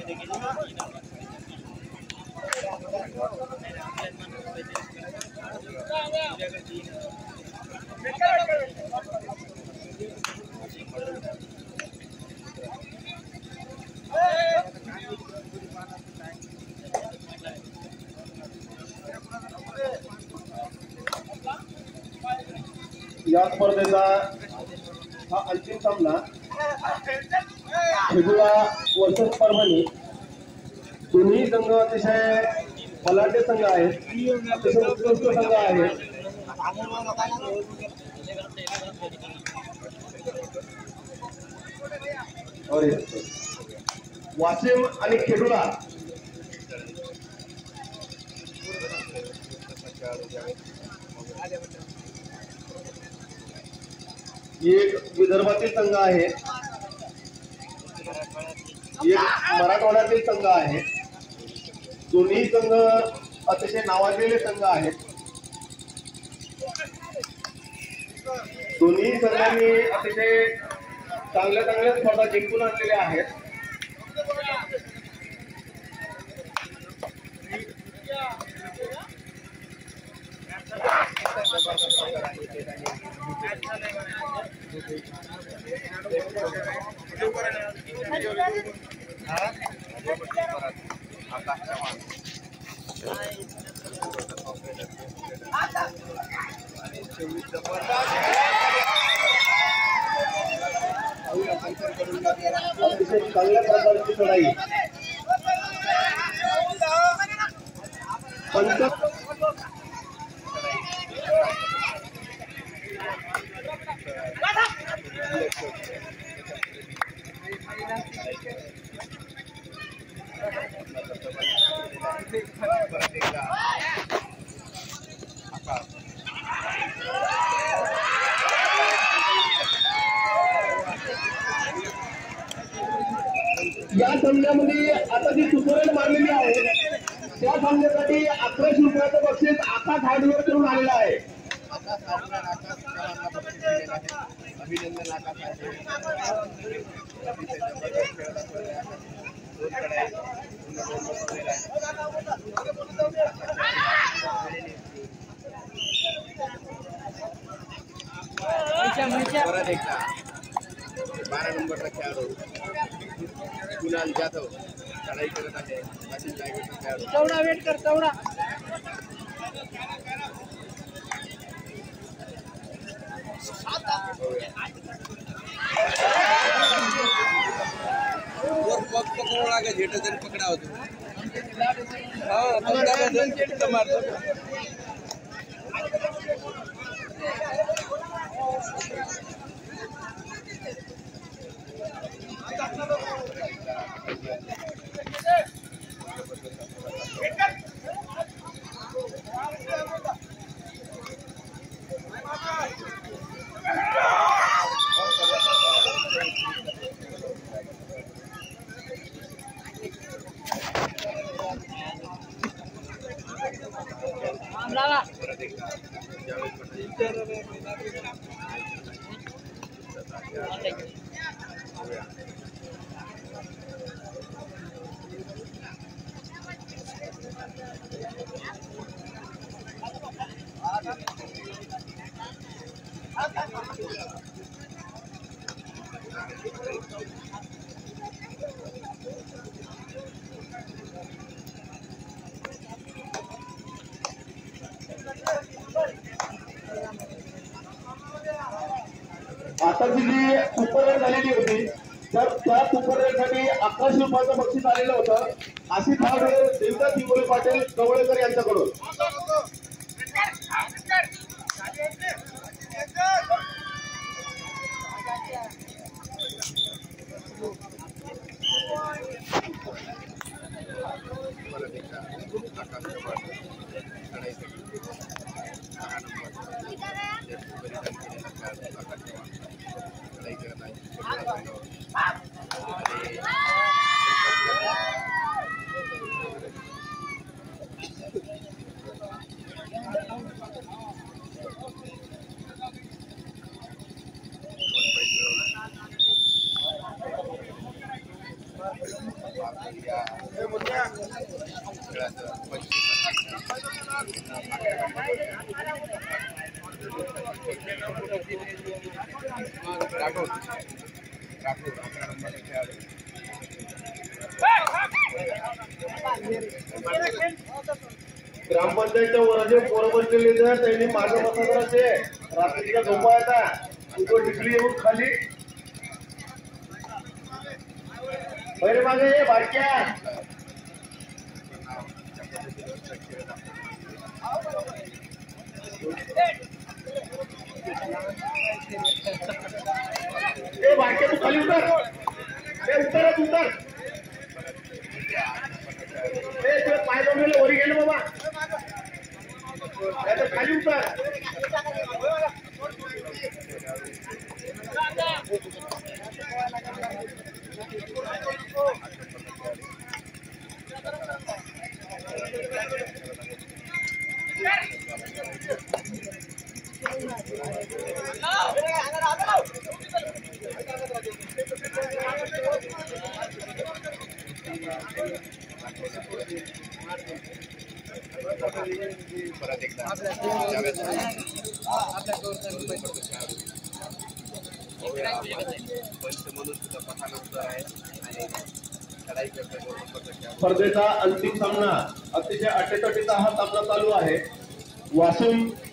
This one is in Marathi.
या स्पर्धेचा हा अंतिम सामना खेडुळा वर्सेस परभणी दोन्ही संघ अतिशय बलाढ्य संघ आहेत, अतिशय उत्कृष्ट संघ आहेत. वाशिम आणि खेडुळा एक विदर्भातील संघ आहे, एक मराठवाड्यातील संघ आहे. दोन्ही संघ अतिशय नावाजलेले संघ आहेत. दोन्ही संघांनी अतिशय चांगल्या चांगल्या स्पर्धा जिंकून आणलेल्या आहेत. चांगल्या प्रकारची लढाई या सामन्यामध्ये आता जी सुपररेट मारलेली आहे त्या सामन्यासाठी 1100 रुपयाचं बक्षीस आकाश हार्डवेअर करून आलेलं आहे. अभिनंदन आकाश. परत एकदा 12 नंबरचा खेळाडू कुणाल जाधव लढाई करत आहे. वाशिम टायगरचा खेळाडू चौडा वेट कर चौडा. पकडू लागे झेट जरी पकडा होतो. आताची जी सुपररेट झालेली होती तर त्या सुपररेटसाठी 1100 रुपयाचं बक्षीस आलेलं होतं. अशी धाव देवदास हिंगोली पाटील कवळेकर यांच्याकडून. ग्रामपंचायतच्या वर जे पोरं बसलेले तर त्यांनी मागं बसा जरा ते रात्रीच्या झोपा येतात उभं टिकली येऊन खाली पहिले मागे ये बारक्या ए बारक्या तू खाली उतर ए उतरच उतर ए तुला पाय जमलेलं वरी गेलं बाबा खाली उतर परत एकदा स्पर्धेचा अंतिम सामना अतिशय अटीतटीचा हा सामना चालू आहे वाशिम